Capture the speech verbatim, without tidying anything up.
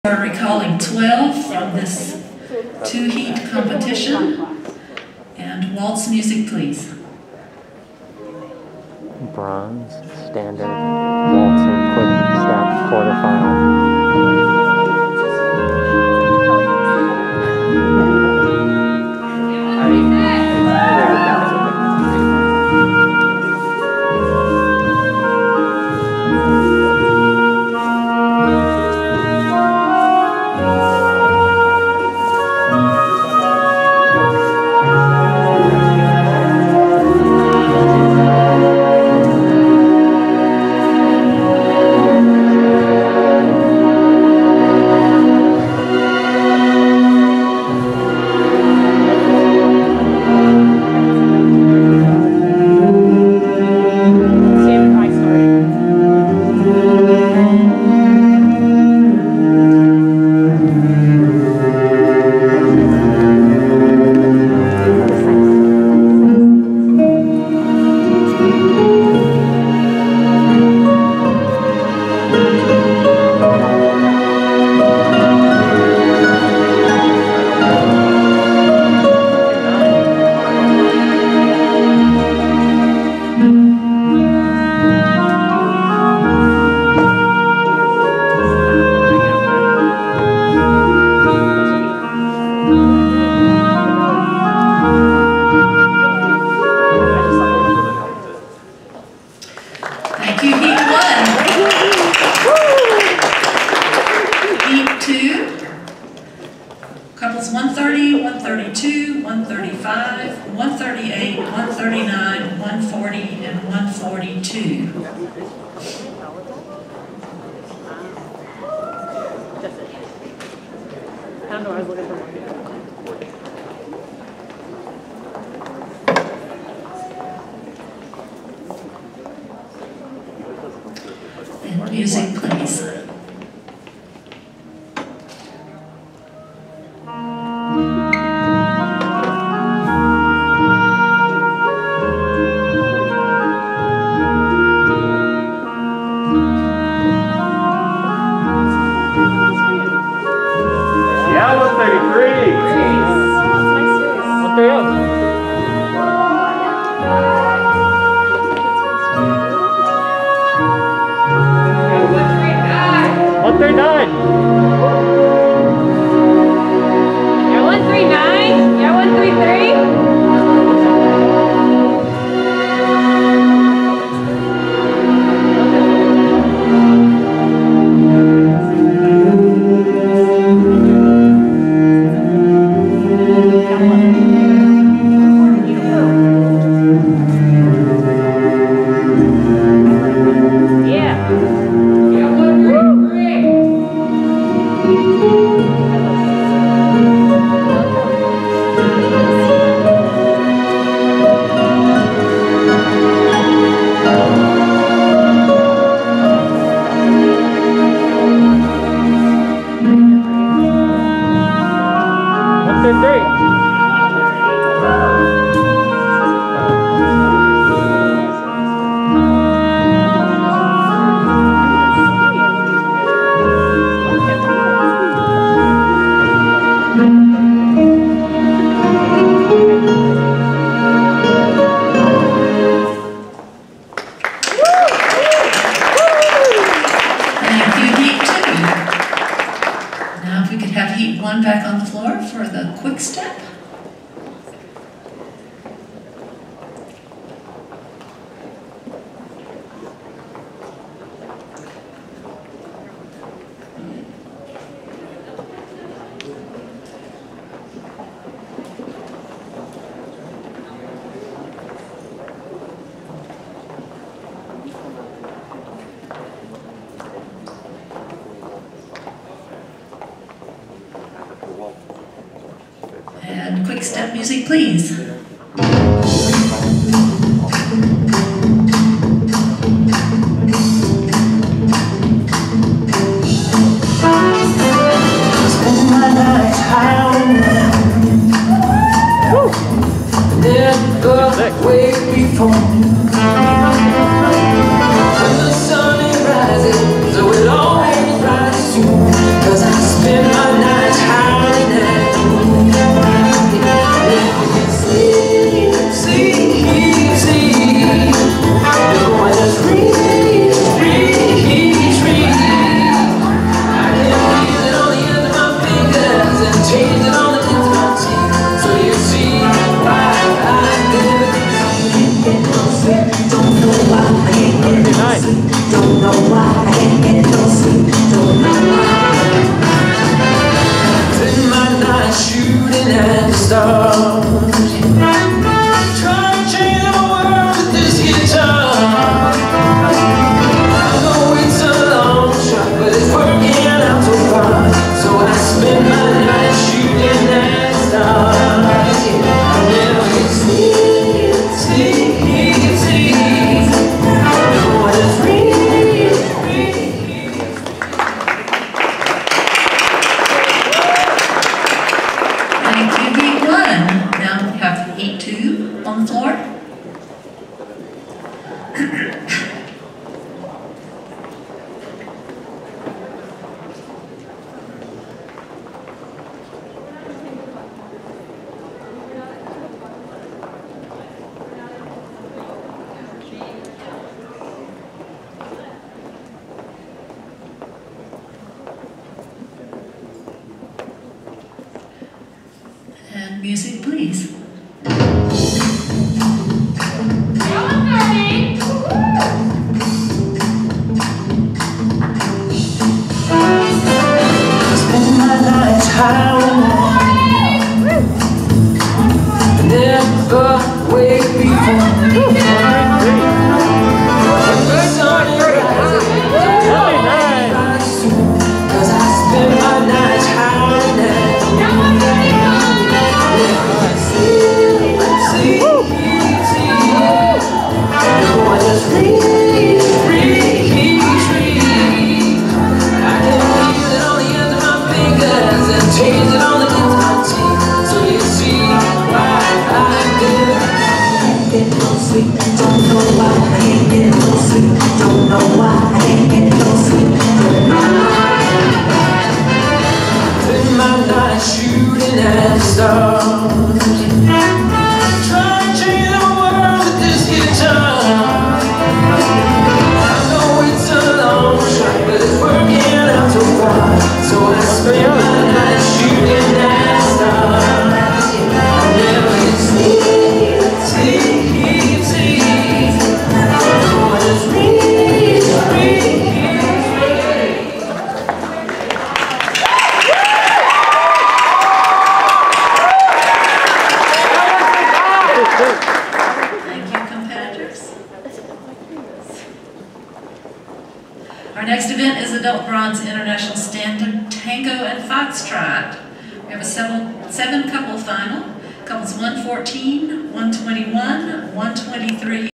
We're recalling twelve from this two-heat competition. And waltz music, please. Bronze, standard, waltzing, quick step, quarterfinal. Thank you, Heat one. Heat two. Couples one thirty, one thirty-two, one thirty-five, one thirty-eight, one thirty-nine, one forty, and one forty-two. I don't know, I was looking for more. And music, please. Yeah, one thirty-three. What they up? one thirty-nine. You're one three nine? You're one three three? Have Heat one back on the floor for the quick step. And quick step music, please. Way before when the sun is rising, so it always rises soon. 'Cause I Music, please. You're one thirty. Spend my nights high and never wake before you. The sun rises, cause I spend my nights high and You're one thirty-one. sleep, sleep, sleep. No, I just reach, reach, reach. I can feel it on the ends of my fingers and taste it on the ends of my teeth. So you see why I did. Can't get no sleep, don't know why. I can't get no sleep, don't know why. I can't get no sleep, don't know why. Spend my night shooting at the stars, trying to change the world with this guitar. I know it's a long shot, but it's working out so far. So I spend my night shooting at stars. I never get sleep, sleep, sleep. So I just reach, reach, Thank you, competitors. Our next event is Adult Bronze International Standard Tango and Foxtrot. We have a seven, seven couple final. Couples one fourteen, one twenty-one, one twenty-three,